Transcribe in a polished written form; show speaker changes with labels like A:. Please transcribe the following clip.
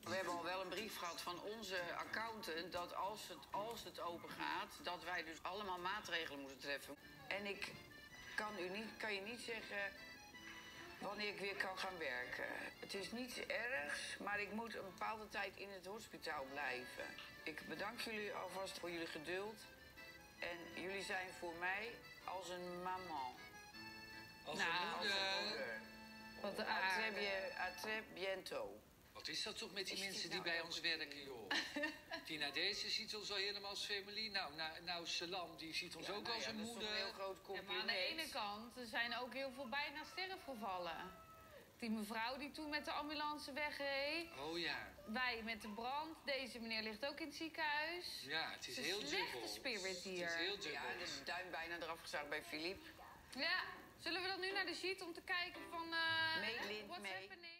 A: We hebben al wel een brief gehad van onze accountant dat als het open gaat, dat wij dus allemaal maatregelen moeten treffen. En ik kan je niet zeggen wanneer ik weer kan gaan werken. Het is niets ergs, maar ik moet een bepaalde tijd in het hospitaal blijven. Ik bedank jullie alvast voor jullie geduld. En jullie zijn voor mij als een maman.
B: Als een moeder.
A: Want à très bientôt.
B: Wat is dat toch met die mensen die bij ons werken, joh? Tina deze ziet ons al helemaal als familie. Nou Salam, die ziet ons ook als een moeder.
A: Dat is toch een heel groot compliment.
C: Ja, maar aan de ene kant, er zijn ook heel veel bijna sterfgevallen. Die mevrouw die toen met de ambulance wegreed.
B: Oh ja.
C: Wij met de brand. Deze meneer ligt ook in het ziekenhuis.
B: Ja, het is heel dubbel.
C: Een slechte spirit hier.
B: Het is heel dubbel.
A: Ja, de duim bijna eraf gezaagd bij Philippe.
C: Ja, zullen we dan nu naar de sheet om te kijken van...
A: Mee, Lint,
C: what's
A: mee.
C: happening?